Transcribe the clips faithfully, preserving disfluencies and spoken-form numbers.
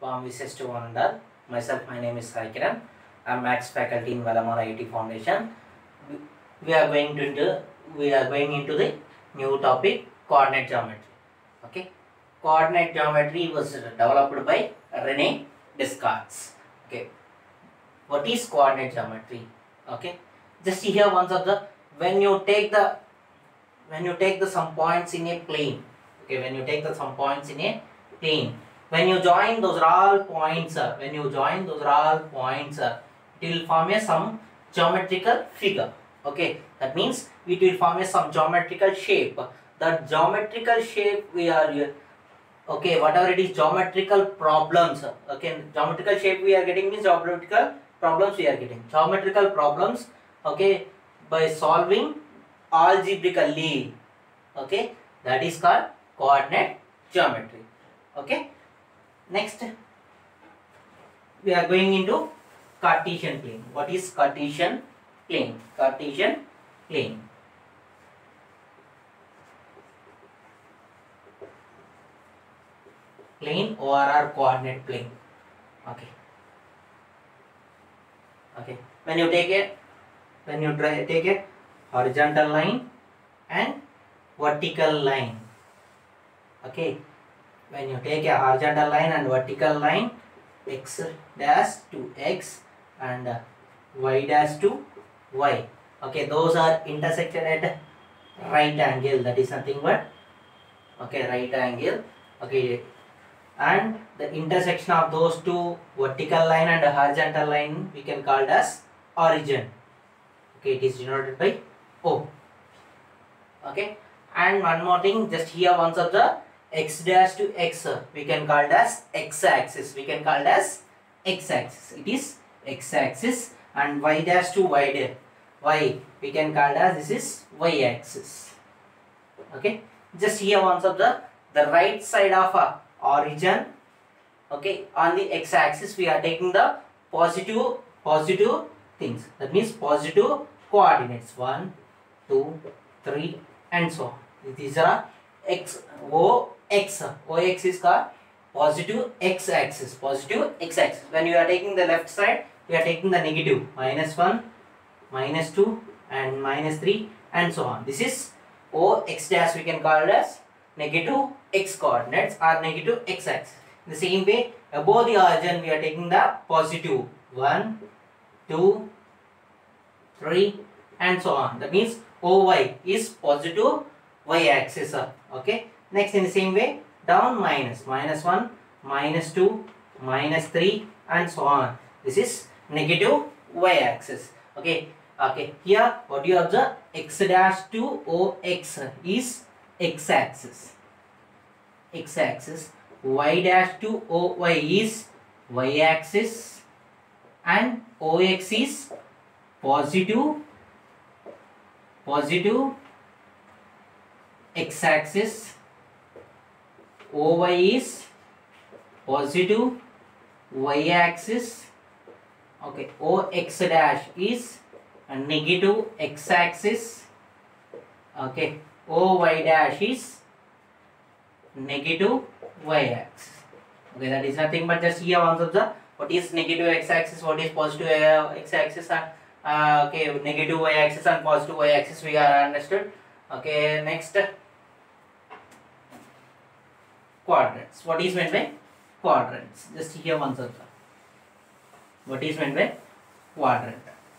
Warm wishes to one and all. Myself, my name is Sai Kiran. I am Max faculty in Valamar I I T Foundation. We are going to into, we are going into the new topic, coordinate geometry. Okay, coordinate geometry was developed by Rene Descartes. Okay, what is coordinate geometry? Okay, just here once of the when you take the when you take the some points in a plane. Okay, when you take the some points in a plane, when you join those are all points, uh, when you join those are all points, uh, it will form a some geometrical figure. Okay, that means it will form a some geometrical shape. That geometrical shape we are okay, whatever it is, geometrical problems. Okay, geometrical shape we are getting means geometrical problems we are getting. Geometrical problems, okay, by solving algebraically. Okay, that is called coordinate geometry. Okay, next we are going into Cartesian plane. What is Cartesian plane? Cartesian plane. Plane or our coordinate plane. Okay. Okay. When you take it, when you try take a horizontal line and vertical line. Okay. When you take a horizontal line and vertical line, x dash to x and uh, y dash to y. Okay, those are intersected at right angle. That is nothing but okay, right angle. Okay, and the intersection of those two vertical line and horizontal line we can call it as origin. Okay, it is denoted by O. Okay, and one more thing, just here once of the x dash to x, we can call it as x axis. We can call it as x axis. It is x axis, and y dash to y dash y we can call it as this is y axis. Okay, just here once of the the right side of a origin. Okay, on the x axis we are taking the positive positive things. That means positive coordinates one, two, three, and so on. These are x o x. O x is called positive x axis. Positive x axis. When you are taking the left side, we are taking the negative minus one, minus two, and minus three, and so on. This is O x dash. We can call it as negative x coordinates or negative x axis. In the same way, above the origin, we are taking the positive one, two, three, and so on. That means O Y is positive y axis. Okay. Next, in the same way, down minus minus one, minus two, minus three, and so on. This is negative y axis. Okay. Okay. Here, what you observe, x dash to O x is x axis. X axis. Y dash to O y is y axis, and O x is positive positive x axis. O y is positive y axis. Okay, O x dash is a negative x axis. Okay, O y dash is negative y axis. Okay, that is nothing but just here once observe what is negative x axis, what is positive uh, x axis, and uh, okay, negative y axis and positive y axis we are understood. Okay, next quadrants. What is meant by quadrants? Just here once observe what is meant by quadrant.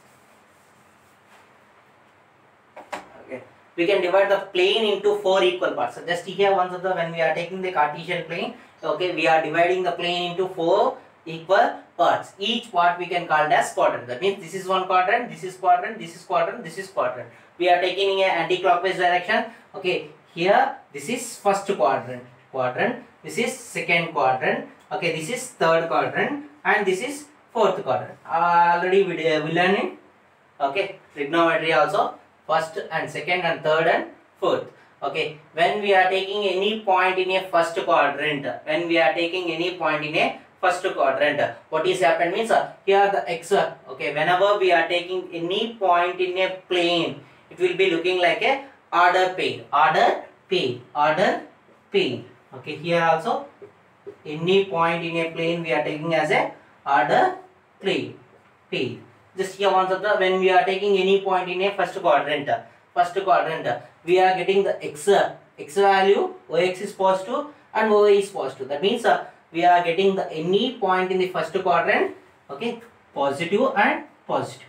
Okay, we can divide the plane into four equal parts. So just here once of the when we are taking the Cartesian plane, okay, we are dividing the plane into four equal parts. Each part we can call it as quadrant. That means this is one quadrant, this is quadrant, this is quadrant, this is quadrant. We are taking in a anti-clockwise direction. Okay, here this is first quadrant. Quadrant. This is second quadrant. Okay, this is third quadrant, and this is fourth quadrant. Uh, already we, uh, we learned in okay trigonometry also. First and second and third and fourth. Okay, when we are taking any point in a first quadrant, when we are taking any point in a first quadrant, what is happened means uh, here the x. Uh, okay, whenever we are taking any point in a plane, it will be looking like a order pair, order pair, order pair. Okay, here also any point in a plane we are taking as a order three. P. Just here once of the when we are taking any point in a first quadrant, first quadrant, we are getting the x x value, ox is positive and oy is positive. That means uh, we are getting the any point in the first quadrant, okay, positive and positive.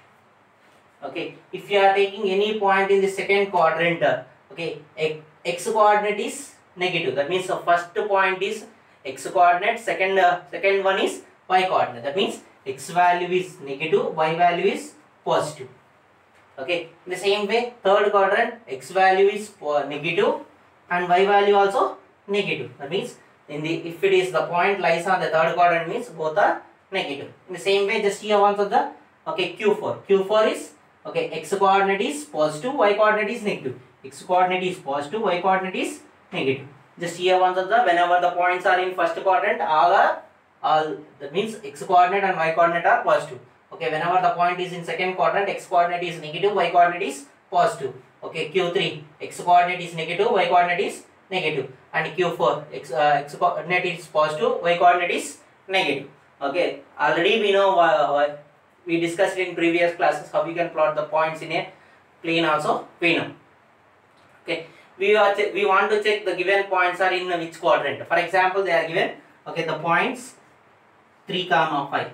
Okay, if you are taking any point in the second quadrant, okay, x coordinate is negative. That means the first point is x coordinate, second uh, second one is y coordinate. That means x value is negative, y value is positive. Okay, in the same way, third quadrant, x value is negative and y value also negative. That means in the if it is the point lies on the third quadrant, means both are negative. In the same way, just here once of the okay Q four. Q four is okay, x coordinate is positive, y coordinate is negative. X coordinate is positive, y coordinate is negative. Just here once of the whenever the points are in first quadrant, all are all that means x coordinate and y coordinate are positive. Okay, whenever the point is in second quadrant, x coordinate is negative, y coordinate is positive. Okay, Q three, x coordinate is negative, y coordinate is negative, and Q four, x, uh, x coordinate is positive, y coordinate is negative. Okay, already we know uh, we discussed in previous classes how we can plot the points in a plane also we know. Okay, we are we want to check the given points are in which quadrant. For example, they are given okay the points three comma five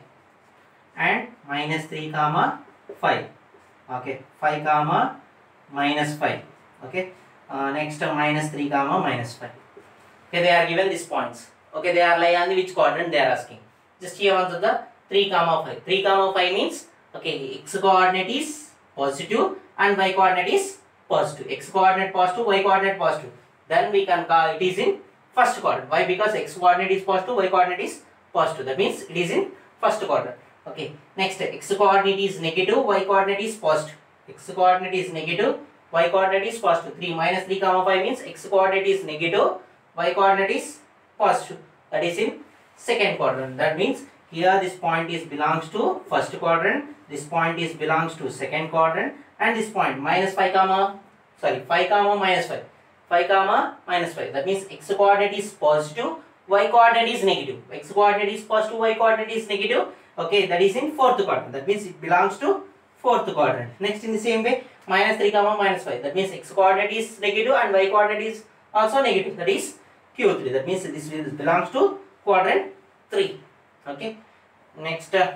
and minus three comma five. Okay, five comma minus five. Okay, uh, next uh, minus three comma minus five. Okay, they are given these points. Okay, they are lie on which quadrant they are asking. Just here answer the three comma five. three comma five means okay x coordinate is positive and y coordinate is positive. X coordinate positive, y coordinate positive. Then we can call it is in first quadrant. Why? Because x coordinate is positive, y coordinate is positive. That means it is in first quadrant. Okay. Next, x coordinate is negative, y coordinate is positive. X coordinate is negative, y coordinate is positive. three minus three comma five means x coordinate is negative, y coordinate is positive. That is in second quadrant. That means here this point is belongs to first quadrant, this point is belongs to second quadrant, and this point minus five comma sorry five comma minus five. five comma minus five. That means x coordinate is positive, y coordinate is negative. X coordinate is positive, y coordinate is negative. Okay, that is in fourth quadrant. That means it belongs to fourth quadrant. Next, in the same way, minus three comma minus five. That means x coordinate is negative and y coordinate is also negative. That is Q three. That means this belongs to quadrant three. Okay. Next, uh,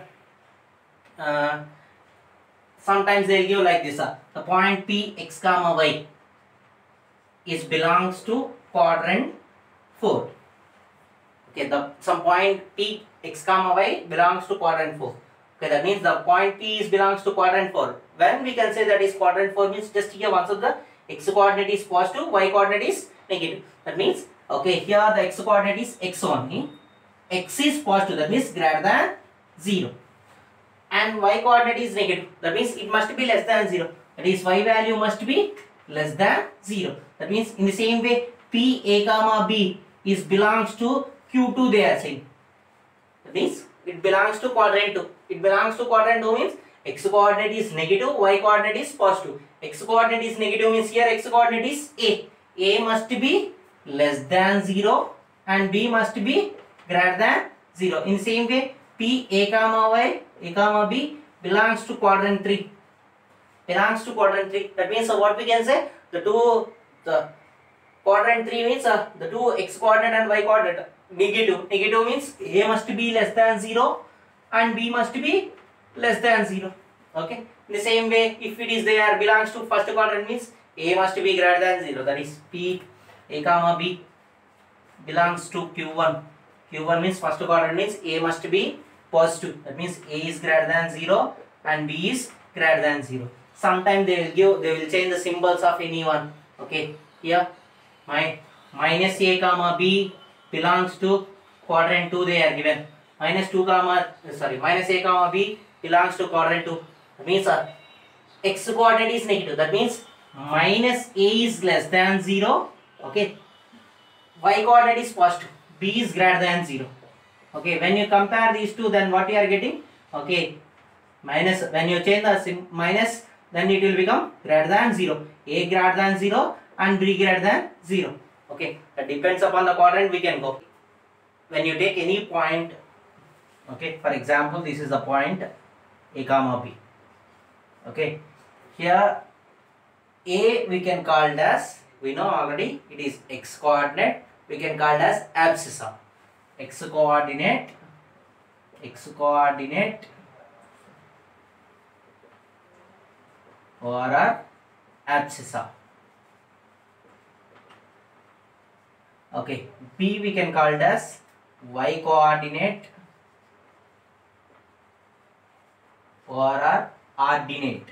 uh, sometimes they will give like this. Uh, the point P x comma y is belongs to quadrant four. Okay, the some point P x comma y belongs to quadrant four. Okay, that means the point P is belongs to quadrant four. When we can say that is quadrant four means just here once of the x coordinate is positive, y coordinate is negative. That means okay here the x coordinate is x only. X is positive, that means greater than zero, and y coordinate is negative. That means it must be less than zero. That is y value must be less than zero. That means in the same way P a comma b is belongs to Q two they are saying. That means it belongs to quadrant two. It belongs to quadrant two means x coordinate is negative, y coordinate is positive. X coordinate is negative means here x coordinate is a. A must be less than zero and b must be greater than zero. In the same way P a comma y, a comma b belongs to quadrant three. Belongs to quadrant three. That means uh, what we can say the two the quadrant three means uh, the two x coordinate and y coordinate negative. Negative means a must be less than zero and b must be less than zero. Okay. In the same way, if it is there belongs to first quadrant means a must be greater than zero. That is P a comma b belongs to Q one. Q one means first quadrant means a must be positive. That means a is greater than zero and b is greater than zero. Sometimes they will give they will change the symbols of any one. Okay. Here my minus a comma b belongs to quadrant two they are given. Minus two comma sorry minus a comma b belongs to quadrant two. That means uh, x coordinate is negative. That means minus a is less than zero. Okay. Y coordinate is positive. B is greater than zero. Okay. When you compare these two, then what you are getting? Okay. Minus when you change the sim minus, then it will become greater than zero. A greater than zero and B greater than zero. Okay. That depends upon the quadrant we can go. when you take any point, okay, for example this is the point A comma B, okay, here A we can call it as, we know already it is x coordinate, we can call it as abscissa, x coordinate, x coordinate or abscissa. Okay, B we can call it as y coordinate or ordinate,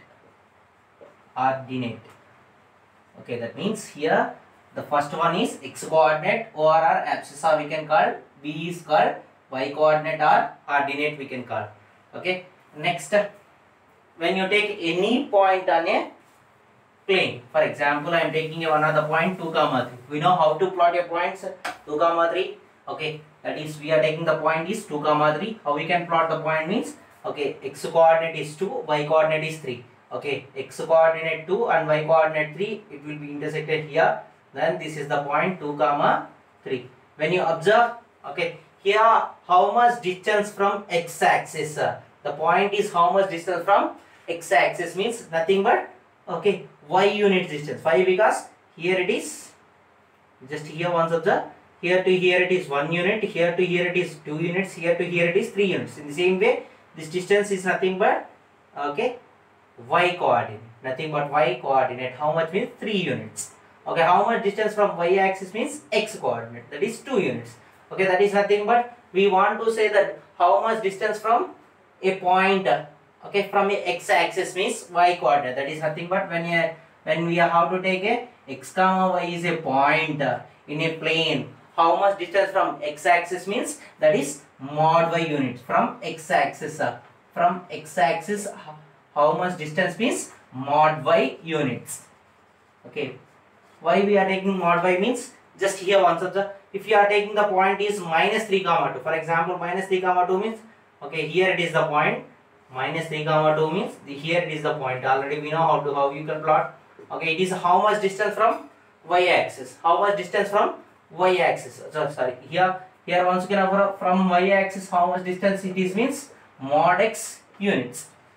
ordinate. Okay, that means here the first one is x coordinate or abscissa we can call, B is called y coordinate or ordinate we can call. Okay, next, when you take any point on a plane, for example I am taking one of the point two comma three, we know how to plot a point two comma three. Okay, that is we are taking the point is two comma three. How we can plot the point means, okay, x coordinate is two, y coordinate is three. Okay, x coordinate two and y coordinate three, it will be intersected here, then this is the point two comma three. When you observe, okay, here how much distance from x axis, the point is how much distance from x axis means nothing but, okay, y unit distance. Why? Because here it is, just here once observe, here to here it is one unit, here to here it is two units, here to here it is three units. In the same way, this distance is nothing but, okay, y coordinate, nothing but y coordinate. How much means three units. Okay, how much distance from y axis means x coordinate, that is two units. Okay, that is nothing but, we want to say that how much distance from a point, okay, from a x axis means y coordinate, that is nothing but, when you when we are how to take a x comma y is a point in a plane, how much distance from x axis means that is mod y units from x axis, from x axis how much distance means mod y units. Okay, why we are taking mod y means, just here once observe, if you are taking the point is minus three comma two, for example minus three comma two means, okay, here it is the point, minus three comma two means the, here it is the point, already we know how to, how you can plot. Okay, it is how much distance from y axis, how much distance from y axis, so, sorry, here here once again from y axis how much distance it is means mod x units.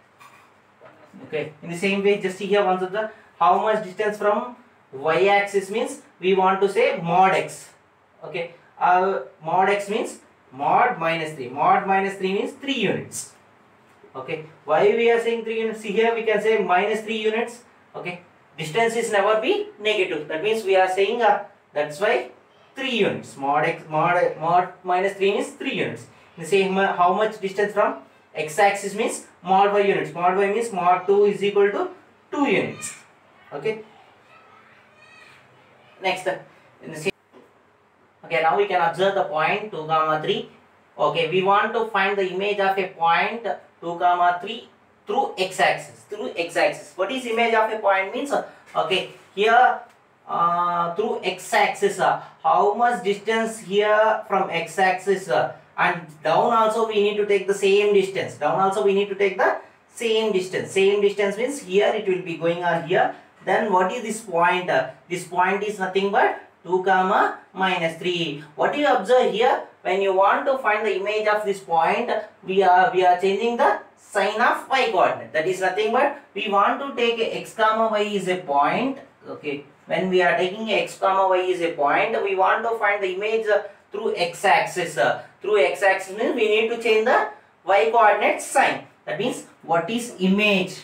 Okay, in the same way, just here once observe, how much distance from y axis means we want to say mod x. Okay, uh, mod x means mod minus three, mod minus three means three units. Okay, why we are saying three units? See here we can say minus three units. Okay, distance is never be negative, that means we are saying, uh, that's why three units, mod x, mod mod minus three means three units. The same, uh, how much distance from x axis means mod y units, mod y means mod two is equal to two units. Okay, next, uh, in the same, okay, now we can observe the point two comma three. Okay, we want to find the image of a point two comma three through x axis, through x axis. What is image of a point means, okay, here uh, through x axis, uh, how much distance here from x axis, uh, and down also we need to take the same distance, down also we need to take the same distance, same distance means here it will be going on here. Then what is this point? Uh, this point is nothing but two comma minus three. What do you observe here? When you want to find the image of this point, we are we are changing the sign of y coordinate, that is nothing but, we want to take a x comma y is a point. Okay, when we are taking a x comma y is a point, we want to find the image uh, through x axis, uh, through x axis means we need to change the y coordinate sign. That means what is image?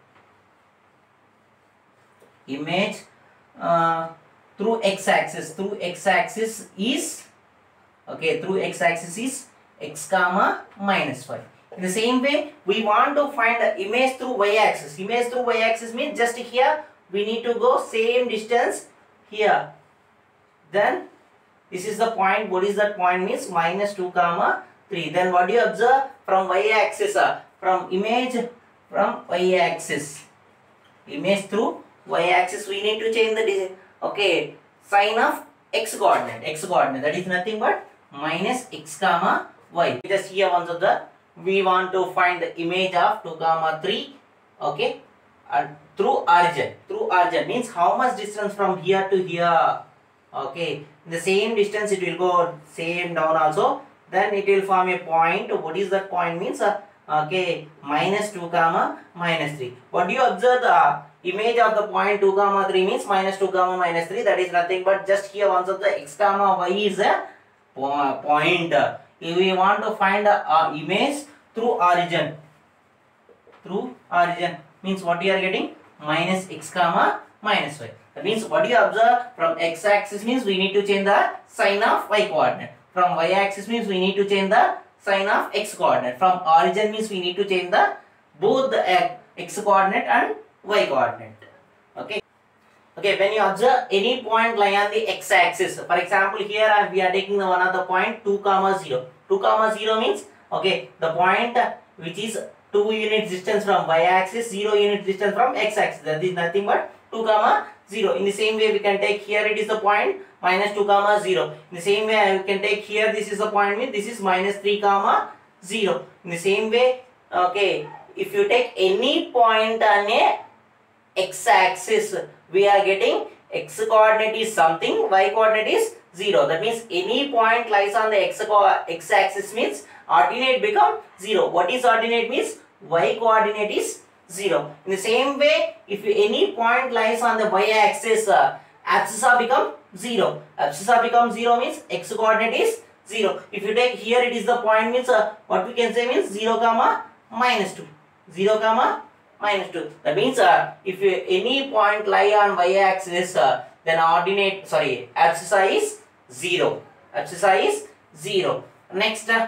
Image uh, through x axis, through x axis is, okay, through x axis is x comma minus y. In the same way, we want to find the image through y axis. Image through y axis means just here we need to go same distance here. Then this is the point. What is that point means? Minus two comma three. Then what do you observe from y axis? Uh, from image from y axis, image through y axis, we need to change the, okay, sign of x coordinate, x coordinate, that is nothing but minus x comma y. Just here once of the, we want to find the image of two comma three, okay, and through origin, through origin means how much distance from here to here. Okay, in the same distance it will go, same down also then it will form a point. What is that point means? Uh, okay, minus two comma minus three. What do you observe? The image of the point two comma three means minus two comma minus three. That is nothing but just here once of the x comma y is a point. If we want to find the uh, image through origin, through origin means what we are getting? Minus x comma minus y. That means what you observe from x axis means we need to change the sign of y coordinate. From y axis means we need to change the sign of x coordinate. From origin means we need to change the both the x coordinate and y coordinate. Okay. Okay, when you observe any point lie on the x axis, for example here we are taking the one of the point two comma zero. two comma zero means okay, the point which is two units distance from y axis, zero units distance from x axis. That is nothing but two comma zero. In the same way we can take here it is the point minus two comma zero. In the same way we can take here this is the point means this is minus three comma zero. In the same way, okay, if you take any point on a x axis, we are getting x coordinate is something, y coordinate is zero. That means any point lies on the x, x axis means ordinate become zero. What is ordinate means? Y coordinate is zero. In the same way, if any point lies on the y axis, uh, abscissa become zero. Abscissa become zero means x coordinate is zero. If you take here it is the point means uh, what we can say means zero comma minus two. zero comma minus two. That means uh, if you, any point lie on y axis, uh, then ordinate sorry abscissa is zero. Abscissa is zero. Next, uh,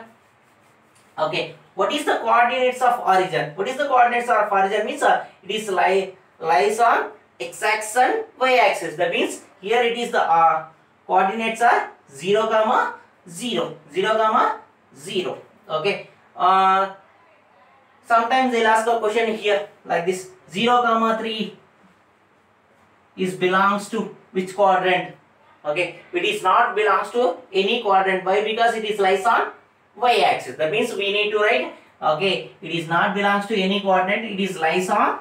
okay, what is the coordinates of origin? What is the coordinates of origin means uh, it is lie lies on x axis and y axis. That means here it is the uh, coordinates are zero comma zero. zero comma zero. Okay. Uh, sometimes they'll ask a question here like this: zero comma three is belongs to which quadrant? Okay, it is not belongs to any quadrant. Why? Because it is lies on y axis. That means we need to write okay, it is not belongs to any coordinate, it is lies on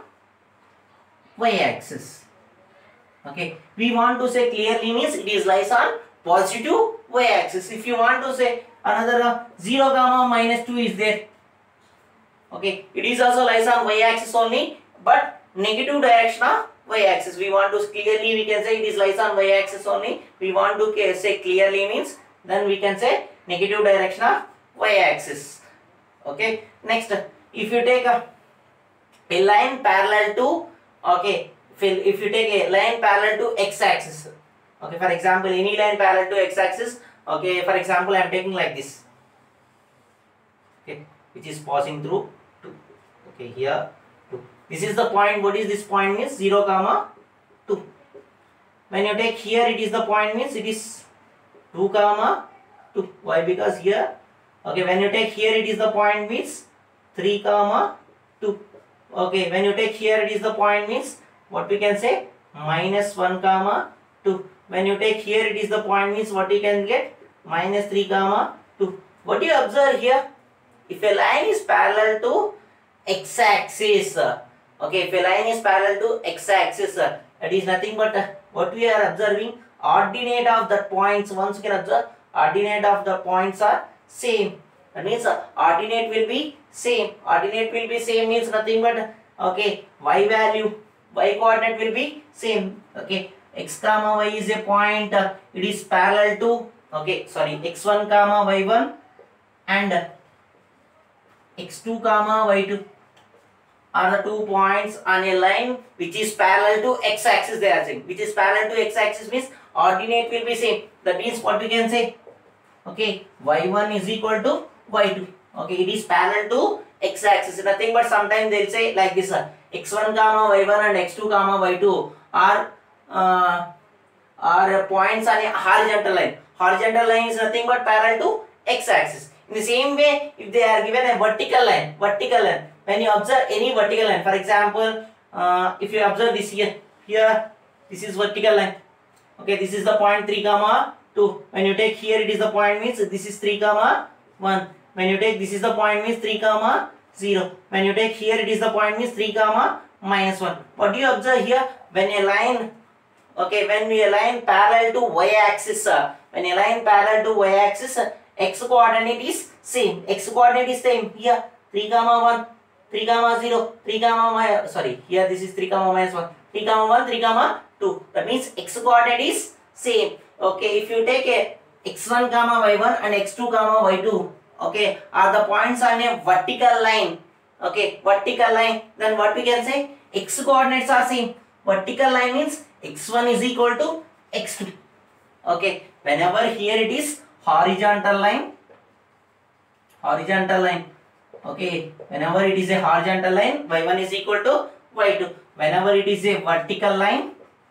y axis. Okay, we want to say clearly means it is lies on positive y axis. If you want to say another uh, zero comma minus two is there, okay, it is also lies on y axis only, but negative direction of y axis. We want to clearly we can say it is lies on y axis only. We want to say clearly means then we can say negative direction of y axis. Okay, next if you take a, a line parallel to okay if you take a line parallel to x axis, okay, for example any line parallel to x axis, okay, for example I am taking like this, okay, which is passing through two, okay, here two. This is the point. What is this point means? zero comma two. When you take here it is the point means it is two comma two. Why? Because here, okay, when you take here it is the point means three comma two. Okay, when you take here it is the point means what we can say minus one comma two. When you take here it is the point means what you can get minus three comma two. What do you observe here? If a line is parallel to x axis, okay, if a line is parallel to x axis, that is nothing but uh, what we are observing, ordinate of the points. Once you can observe, ordinate of the points are same. That means uh, ordinate will be same. Ordinate will be same means nothing but okay, y value, y coordinate will be same. Okay, x comma y is a point. Uh, it is parallel to okay, sorry, x one comma y one and uh, x two comma y two are the two points on a line which is parallel to x axis. They are saying which is parallel to x axis means ordinate will be same. That means what we can say, okay, y one is equal to y two. Okay, it is parallel to x axis. Nothing but sometimes they will say like this: uh, x one comma y one and x two comma y two are uh, are points on a horizontal line. Horizontal line is nothing but parallel to x axis. In the same way, if they are given a vertical line, vertical line, when you observe any vertical line, for example, uh, if you observe this here, here, this is vertical line. Okay, this is the point three comma two. When you take here, it is the point means this is three comma one. When you take this is the point means three comma zero. When you take here, it is the point means three comma minus one. What do you observe here? When a line, okay, when a line parallel to y axis, uh, when a line parallel to y axis, uh, x coordinate is same. X coordinate is same. Here three comma one, three comma zero, three comma sorry. Here this is three comma minus one, three comma one, three comma two. That means x coordinate is same. Okay, if you take a x one comma y one and x two comma y two, okay, are the points on a vertical line. Okay, vertical line. Then what we can say? X coordinates are same. Vertical line means x one is equal to x two. Okay, whenever here it is horizontal line, horizontal line. Okay, whenever it is a horizontal line, y one is equal to y two. Whenever it is a vertical line,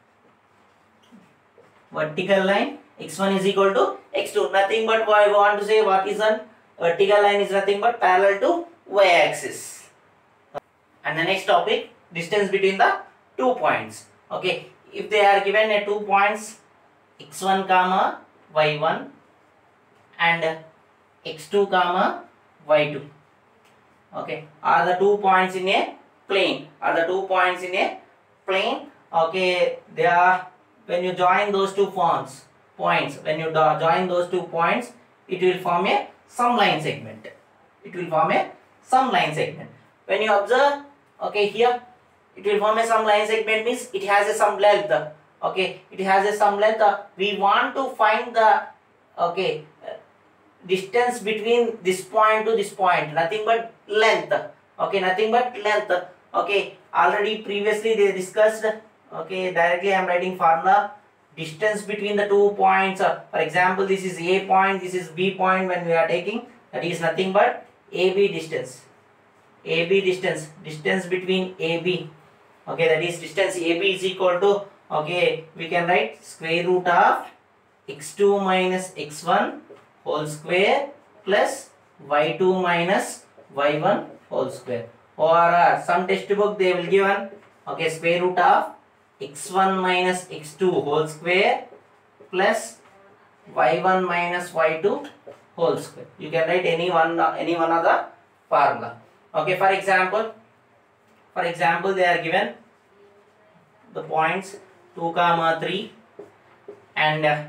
vertical line, x one is equal to x two. Nothing but I want to say what is a vertical line is nothing but parallel to y axis. And the next topic, distance between the two points. Okay, if they are given a two points x one comma y one and x two comma y two. Okay, are the two points in a plane? Are the two points in a plane? Okay, they are, when you join those two points, points, when you join those two points, it will form a some line segment. It will form a some line segment. When you observe, okay, here it will form a some line segment means it has a some length. Okay, it has a some length. We want to find the okay distance between this point to this point. Nothing but length. Okay, nothing but length. Okay, already previously they discussed. Okay, directly I am writing formula. Distance between the two points. For example, this is A point, this is B point. When we are taking, that is nothing but A B distance. A B distance. Distance between A B. Okay, that is distance A B is equal to, okay, we can write square root of x two minus x one whole square plus y two minus y one whole square. Or uh, some textbook they will give an, okay, square root of x one minus x two whole square plus y one minus y two whole square. You can write any one, uh, any one of the formula. Okay, for example, for example, they are given the points two comma three and uh,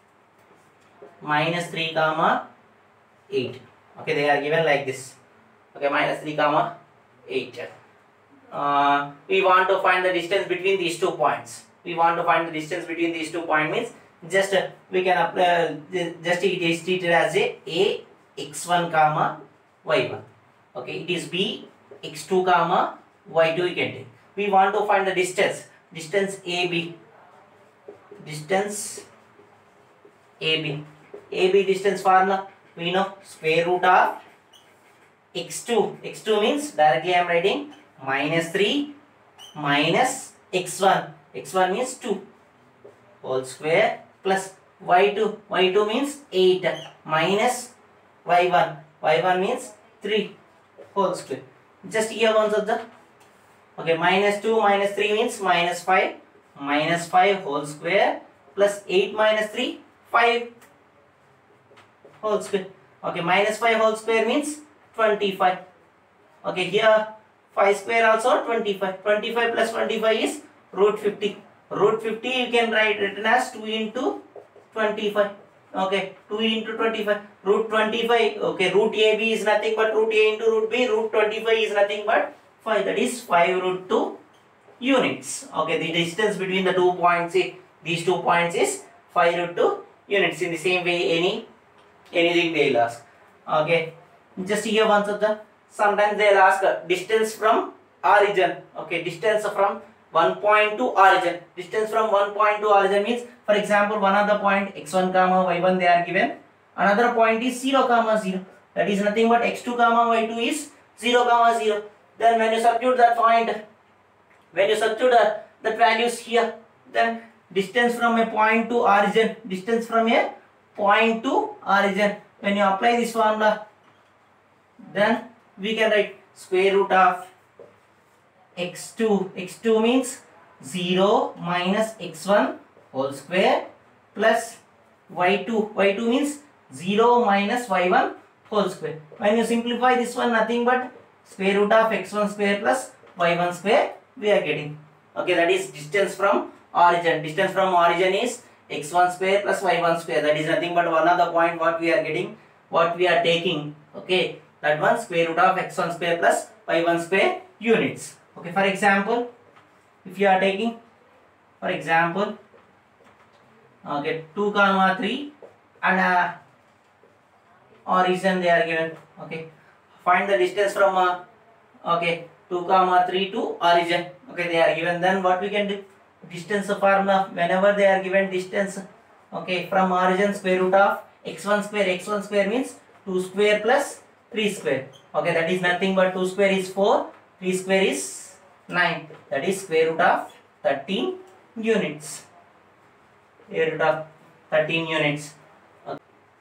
minus three comma eight. Okay, they are given like this. Okay, minus three comma eight. Uh, we want to find the distance between these two points. We want to find the distance between these two points means just uh, we can apply uh, just it is treated as a a x one comma y one. Okay, it is b x two comma y two. You can take. We want to find the distance. Distance A B. Distance A B. A B distance formula we know square root of x two. x two means directly I am writing minus three minus x one. x one means two whole square plus y two. y two means eight minus y one. y one means three whole square. Just here once of the, okay, minus two minus three means minus five. Minus five whole square plus eight minus three, five whole square. Okay, minus five whole square means twenty-five. Okay, here five square also twenty-five. twenty-five plus twenty-five is root fifty. Root fifty you can write written as two into twenty-five. Okay, two into twenty-five. Root twenty-five. Okay, root A B is nothing but root A into root B. Root twenty-five is nothing but five. That is five root two units. Okay, the distance between the two points, these two points is five root two units. In the same way, any anything they will ask. Okay, just here once of the, sometimes they will ask distance from origin. Okay, distance from one point to origin. Distance from one point to origin means, for example, one of the point x one comma y one they are given. Another point is zero comma zero. That is nothing but x two comma y two is zero comma zero. Then when you substitute that point, when you substitute uh, the values here, then distance from a point to origin, distance from a point to origin, when you apply this formula, then we can write square root of x two. x two means zero minus x one whole square plus y two. y two means zero minus y one whole square. When you simplify this one, nothing but square root of x one square plus y one square we are getting. Okay, that is distance from origin. Distance from origin is x one square plus y one square. That is nothing but one of the point what we are getting. what we are taking. Okay, that one square root of x one square plus y one square units. Okay, for example, if you are taking, for example, okay, two comma three and uh, origin they are given. Okay, find the distance from uh, okay two comma three to origin. Okay, they are given. Then what we can do? Distance formula, whenever they are given distance, okay, from origin, square root of x one square. X one square means two square plus three square. Okay, that is nothing but two square is four, three square is nine. That is square root of thirteen units. Square root of thirteen units. Okay.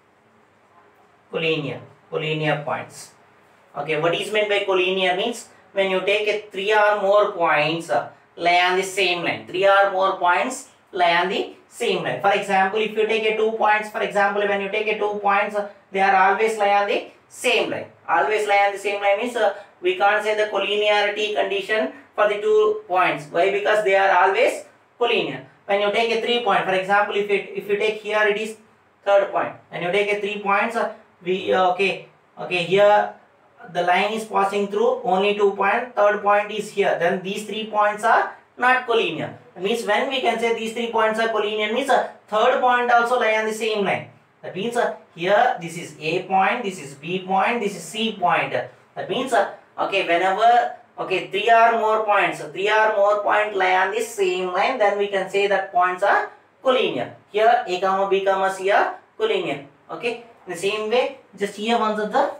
Collinear, collinear points. Okay, what is meant by collinear means when you take a three or more points uh, lie on the same line. Three or more points lie on the same line. For example, if you take a two points, for example, when you take a two points, uh, they are always lie on the same line. Always lie on the same line means uh, we can't say the collinearity condition for the two points. Why? Because they are always collinear. When you take a three point, for example, if it if you take here it is third point. When you take a three points, uh, we uh, okay okay here the line is passing through only two points, third point is here, then these three points are not collinear. That means when we can say these three points are collinear means a third point also lie on the same line. That means uh, here this is A point, this is B point, this is C point. That means uh, okay, whenever okay three or more points, three or more point lie on the same line, then we can say that points are collinear. Here A comma B comma C are collinear. Okay, in the same way, just here once of the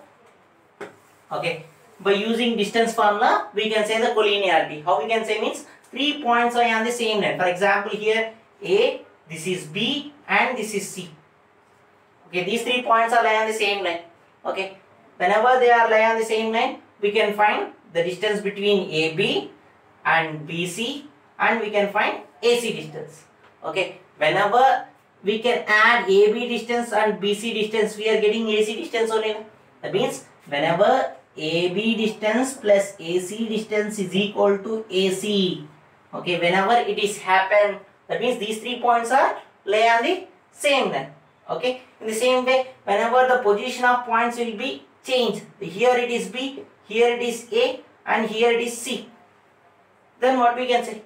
okay, by using distance formula, we can say the collinearity. How we can say means three points are on the same line. For example, here A, this is B, and this is C. Okay, these three points are lie on the same line. Okay, whenever they are lie on the same line, we can find the distance between A B and B C, and we can find A C distance. Okay, whenever we can add A B distance and B C distance, we are getting A C distance only. That means whenever A B distance plus A C distance is equal to A C, okay, whenever it is happen, that means these three points are lay on the same line. Okay, in the same way, whenever the position of points will be changed, here it is B, here it is A, and here it is C, then what we can say?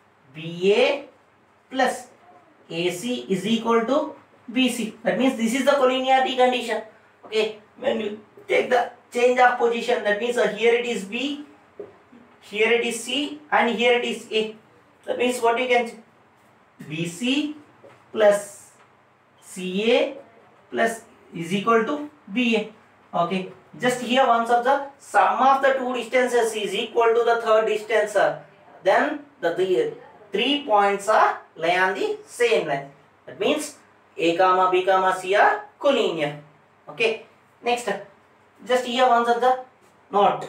B A plus A C is equal to B C. That means this is the collinearity condition. Okay, when you take the change of position, that means uh, here it is B, here it is C, and here it is A. That means what you can say? B C plus C A plus is equal to B A. Okay, just here once of the sum of the two distances is equal to the third distance, uh, then the three, three points are lie on the same line. That means A comma B comma C are collinear. Okay, next just here once of the note.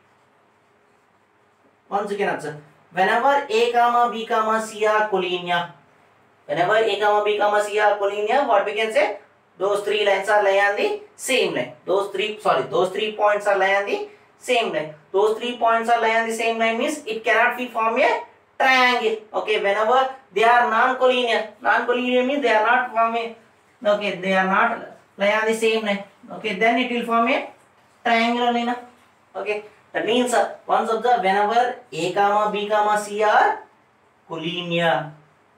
Once you can observe, whenever A comma B comma C are collinear, whenever A comma B comma C are collinear, what we can say? Those three lines are lie on the same line. Those three, sorry, those three points are lie on the same line. Those three points are lie on the same line means it cannot be form a triangle. Okay, whenever they are non-collinear, non-collinear means they are not form a, okay, they are not lie on the same line. Okay, then it will form a triangle only na. Okay, that means uh, once observe, whenever A comma B comma C are collinear,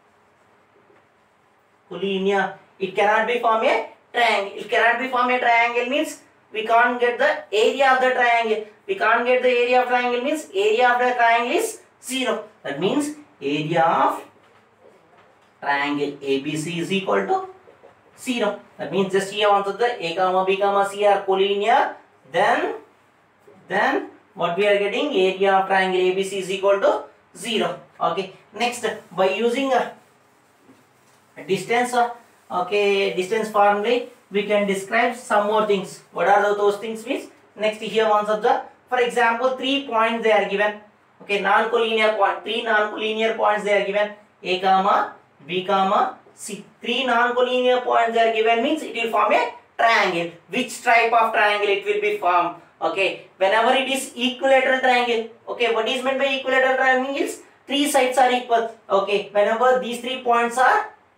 collinear, it cannot be form a triangle. It cannot be form a triangle means we can't get the area of the triangle. We can't get the area of triangle means area of the triangle is zero. That means area of triangle A B C is equal to zero. That means just here once the A comma B comma C are collinear, then then what we are getting, area of triangle A B C is equal to zero. Okay, next by using a distance uh, okay distance formula, we can describe some more things. What are those things means? Next here once of the, for example, three points they are given. Okay, non-collinear point, three non-collinear points they are given, A comma B comma C. Three non-collinear points they are given means it will form a triangle. Which type of triangle it will be formed? Okay, whenever it is equilateral triangle. Okay, what is meant by equilateral triangle is three sides are equal. Okay, whenever these three points are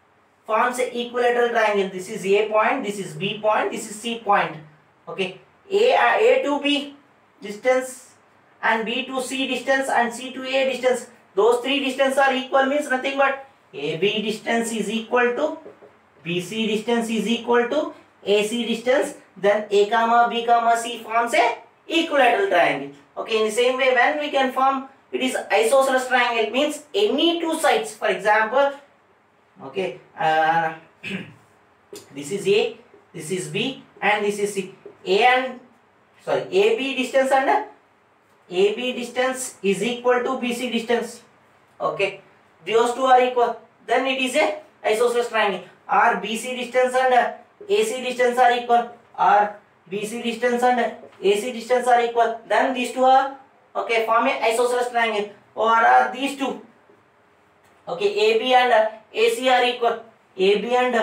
forms a equilateral triangle. This is A point, this is B point, this is C point. Okay, A, uh, A to B distance and B to C distance and C to A distance. Those three distances are equal means nothing but A B distance is equal to B C distance is equal to A C distance. Then A comma B comma C forms a equilateral triangle. Okay, in the same way, when we can form it is isosceles triangle means any two sides. For example, okay, uh, this is A, this is B, and this is C. A and sorry, A B distance and A B distance is equal to B C distance. Okay, those two are equal. Then it is a isosceles triangle. Or B C distance and A C distance are equal. Or B C distance and A C distance are equal. Then these two are okay form a isosceles triangle. Or are these two okay A B and A C are equal. A B and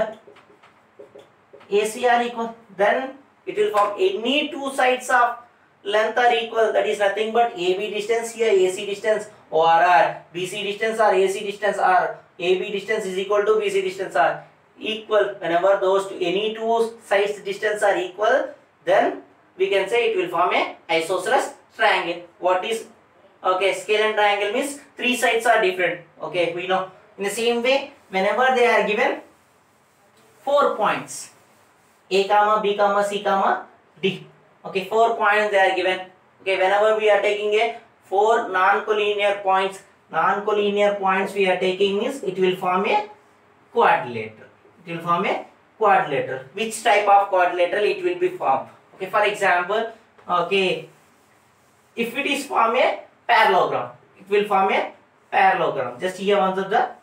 A C are equal. Then it will form any two sides of length are equal. That is nothing but A B distance here, A C distance, or R B C distance or A C distance or A B distance is equal to B C distance are equal. Whenever those two, any two sides distance are equal, then we can say it will form a isosceles triangle. What is okay scale and triangle means three sides are different. Okay, we know. In the same way, whenever they are given four points, A comma B comma C comma D. Okay, four points they are given. Okay, whenever we are taking a four non-collinear points, non-collinear points we are taking is it will form a quadrilateral. It will form a quadrilateral. Which type of quadrilateral it will be formed? Okay, for example, okay, if it is form a parallelogram, it will form a parallelogram. Just here one of the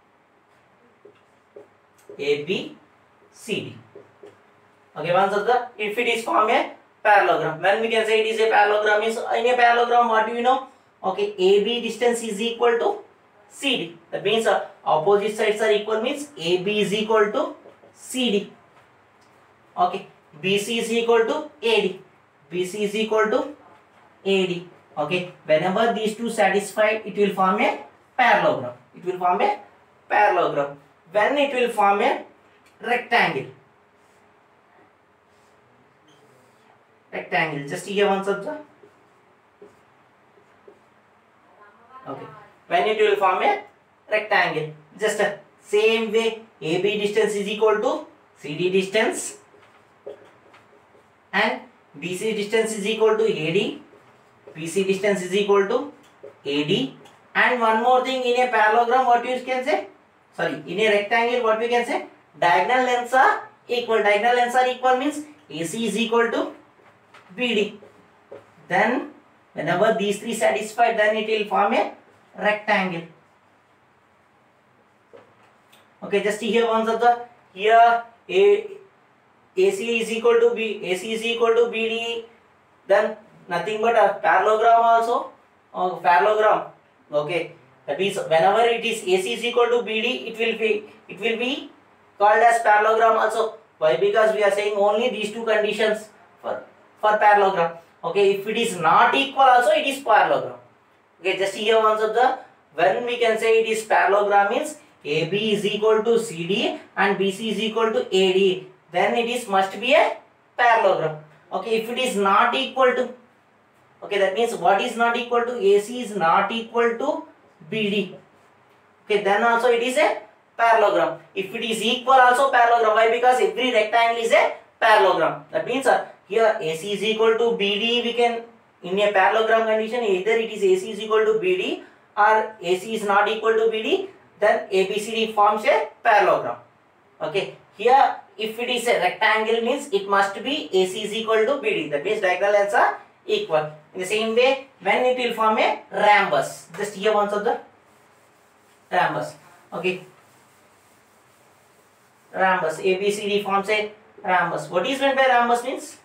A B C D. Okay, one of the if it is form a parallelogram, when we can say it is a parallelogram is in a parallelogram what do you know? Okay, A B distance is equal to C D. That means uh, opposite sides are equal means A B is equal to C D. Okay, B C is equal to A D. B C is equal to A D. Okay, whenever these two satisfy, it will form a parallelogram. It will form a parallelogram. When it will form a rectangle. Rectangle. Just here one subject. Okay. When it will form a rectangle, just a same way A B distance is equal to C D distance and B C distance is equal to A D, B C distance is equal to A D, and one more thing in a parallelogram what you can say, sorry in a rectangle what we can say, diagonal lengths are equal. Diagonal lengths are equal means A C is equal to B D. Then whenever these three satisfy, then it will form a rectangle. Okay, just here one of the here A AC is equal to B, AC is equal to B D, then nothing but a parallelogram also, uh, parallelogram. Okay, that means whenever it is A C is equal to B D, it will be it will be called as parallelogram also. Why? Because we are saying only these two conditions for for parallelogram. Okay, if it is not equal also it is parallelogram. Okay, just here one of the when we can say it is parallelogram means A B is equal to C D and B C is equal to A D. Then it is must be a parallelogram. Okay, if it is not equal to, okay, that means what is not equal to A C is not equal to B D. Okay, then also it is a parallelogram. If it is equal also parallelogram. Why? Because every rectangle is a parallelogram. That means uh, here A C is equal to B D. We can in a parallelogram condition either it is A C is equal to B D or A C is not equal to B D. Then A B C D forms a parallelogram. Okay, here if it is a rectangle means it must be A C is equal to B D. That means diagonal lengths are equal. In the same way, when it will form a rhombus, just here one of the rhombus. Okay, rhombus A B C D forms a rhombus. What is meant by rhombus means?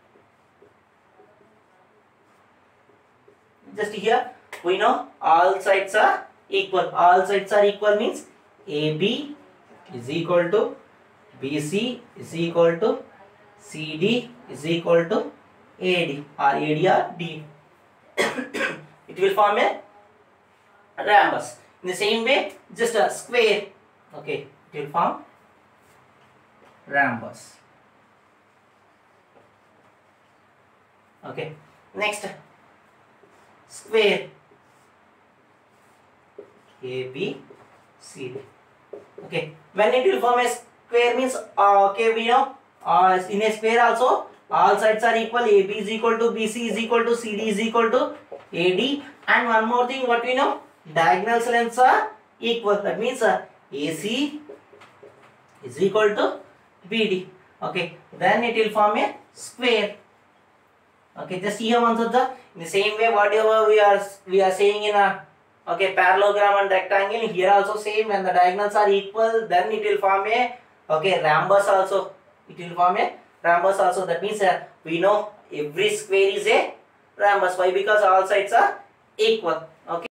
Just here we know all sides are equal. All sides are equal means A B is equal to B C is equal to C D is equal to A D or A D or D. It will form a rhombus. In the same way, just a square. Okay, it will form rhombus. Okay, next square, A B C D. Okay, when it will form a square means uh, okay, we know uh, in a square also all sides are equal. A B is equal to B C is equal to C D is equal to A D, and one more thing what we know, diagonal lengths are equal. That means uh, A C is equal to B D. Okay, then it will form a square. Okay, just here also the in the same way whatever we are we are saying in a okay parallelogram and rectangle, here also same. When the diagonals are equal, then it will form a okay rhombus also. It will form a rhombus also. That means uh, we know every square is a rhombus. Why? Because all sides are equal. Okay.